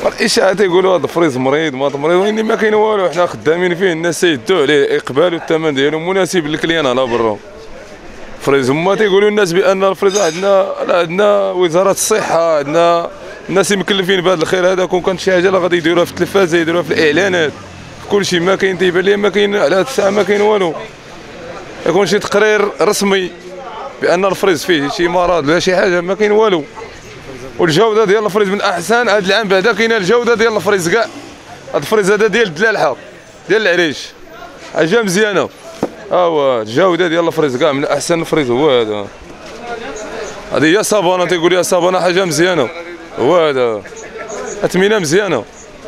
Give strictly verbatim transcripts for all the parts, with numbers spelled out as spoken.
الاشاعه تيقولوا هذا الفريز مريض ما مريض، واني ما كاين والو. حنا خدامين فيه، الناس تيدوا عليه اقبال والثمن ديالو مناسب للكليان على برا. فريز هما تيقولوا الناس بان الفريز عندنا عندنا وزاره الصحه، عندنا الناس مكلفين بهذا الخير هذا. كون كانت شي حاجه لا غادي يديروها في التلفازه، يديروها في الاعلانات، في كل شيء. ما كاين، تيبان لي ما كاين على هذه الساعه ما كاين والو. يكون شي تقرير رسمي بان الفريز فيه شي مرض ولا شي حاجه، ما كاين والو. والجوده ديال الفريز من احسن. هذا العام بعدا كاينه الجوده ديال الفريز كاع. هذا الفريز هذا ديال الدلالحه ديال العريش، حاجه مزيانه. ها هو الجوده ديال الفريز كاع من احسن الفريز هو هذا. هذه هي صابونه، تيقول لي صابونه حاجه مزيانه. هو هذا اثمنه مزيانه.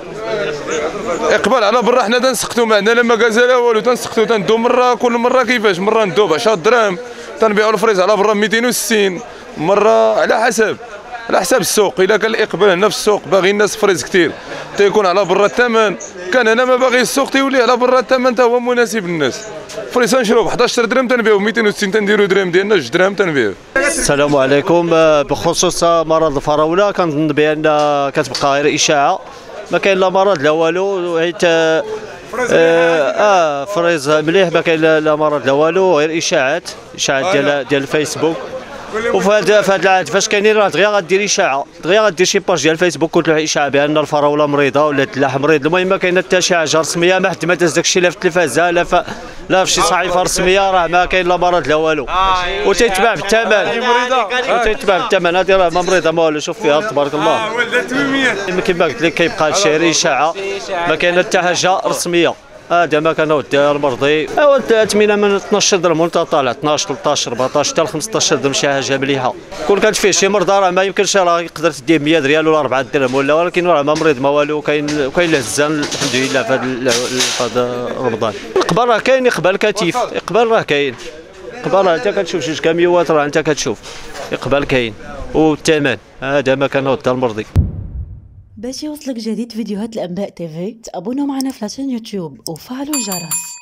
اقبال على برا. حنا تنسقطوا ما عندنا لا مكازا والو، تنسقطوا تندو مره كل مره. كيفاش؟ مره ندو ب عشرة دراهم، تنبيعوا الفريز على برا مئتين وستين، مره على حسب على حسب السوق. الا كان الاقبال هنا في السوق باغي الناس فريز كثير، تيكون على برا الثمن. كان هنا ما باغي السوق، تيولي على برا الثمن حتى هو مناسب للناس. فريز تنشرو ب حداش درهم تنبيعو مئتين وستين، تنديرو درهم ديالنا جوج دراهم تنبيعو. السلام عليكم. بخصوص مرض الفراوله كنظن بان كتبقى غير اشاعه، ما كاين لا مرض لا والو. حيت اه, آه فريز مليح، ما كاين لا مرض لا والو، غير اشاعات اشاعات ديال ديال الفيسبوك. وفي هذا في هذا العهد فاش كاينين راه دغيا غدير اشاعه، دغيا غدير شي باج ديال الفيسبوك وتلوح اشاعه بان الفراوله مريضه ولا الدلاح مريض. المهم ما كاينه حتى شي حاجه رسميه، ما حد ما داز داكشي لا في التلفازه لا في لا في شي صحيفه رسميه. راه ما كاين لا مرض لا والو، وتيتباع بالثمن. وتيتباع بالثمن. هذه راه ما مريضه ما والو. شوف فيها تبارك الله. كما قلت لك كيبقى هادشي غير اشاعه، ما كاينه حتى حاجه رسميه. هذا ما كان ودي المرضي. ايوا الثمنه من اثناش درهم وانت طالع اثناش ثلاثطاش أربعطاش حتى ل خمسطاش درهم، شي حاجه مليحه. كون كانت فيه شي مرضى راه ما يمكنش راه يقدر تديه مية ريال ولا أربعة درهم ولا، ولكن راه ما مريض ما والو. كاين كاين الهزان الحمد لله في هذا رمضان. الاقبال راه كاين، اقبال كثيف، اقبال راه كاين. اقبال انت كتشوف جوج كاميوات راه انت كتشوف اقبال كاين. والثمن هذا ما كان ودي المرضي. باش يوصلك جديد فيديوهات الانباء تيفي تابونوا معنا في لاشين يوتيوب وفعلوا الجرس.